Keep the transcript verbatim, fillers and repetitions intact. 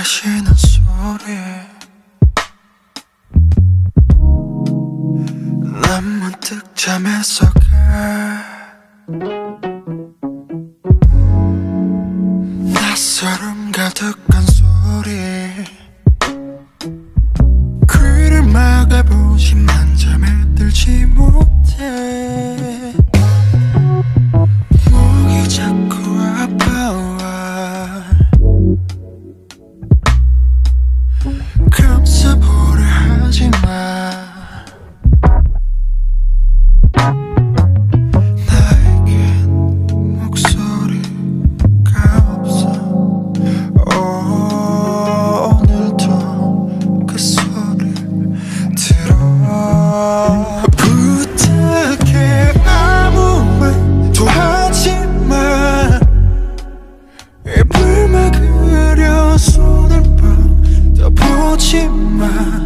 마시는 소리 난 문득 잠에서 가 낯설음 가득한 소리 귀를 막아보지만 잠에 들지 못해 목이 자꾸 아파와 감싸보려 하지마 나에겐 목소리가 없어 오늘도 그 소리를 들어 부탁해 아무 말도 하지마 입을 막으려 손을 뻗어보지마